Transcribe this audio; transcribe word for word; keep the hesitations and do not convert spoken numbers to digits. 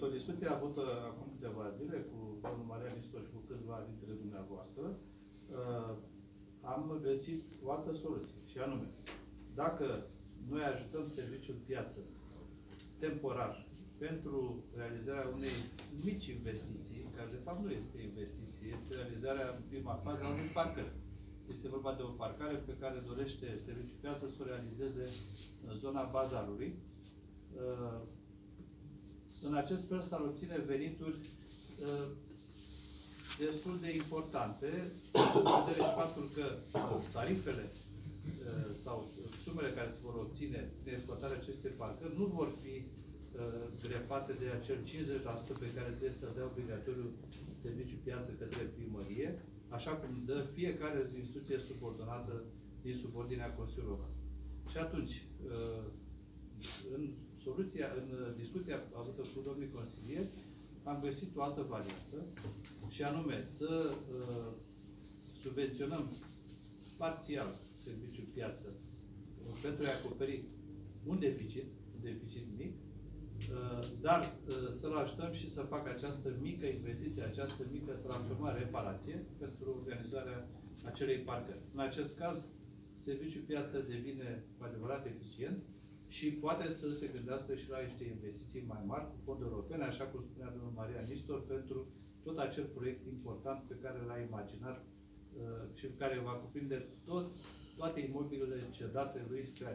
într-o discuție avută acum câteva zile cu domnul Marian Nistor și cu câțiva dintre dumneavoastră, am găsit o altă soluție, și anume, dacă noi ajutăm serviciul piață temporar pentru realizarea unei mici investiții, care de fapt nu este investiție, este realizarea în prima fază a unui parcări. Este vorba de o parcare pe care dorește serviciul piață să o realizeze în zona bazarului. În acest fel s-ar obține venituri destul de importante, în vedere și faptul că tarifele sau sumele care se vor obține de exploatarea acestei parcări nu vor fi grefate de acel cincizeci la sută pe care trebuie să dea obligatoriu serviciul piață către primărie, așa cum dă fiecare instituție subordonată din subordinea Consiliului Local. Și atunci, în soluția, în discuția avută cu domnii consilieri, am găsit o altă variantă, și anume să uh, subvenționăm parțial serviciul piață uh, pentru a acoperi un deficit, un deficit mic, uh, dar uh, să-l ajutăm și să facă această mică investiție, această mică transformare, reparație pentru organizarea acelei parcări. În acest caz, serviciul piață devine cu adevărat eficient și poate să se gândească și la niște investiții mai mari cu fonduri europene, așa cum spunea domnul Marian Nistor, pentru tot acel proiect important pe care l-a imaginat uh, și care va cuprinde tot, toate imobilele cedate lui spre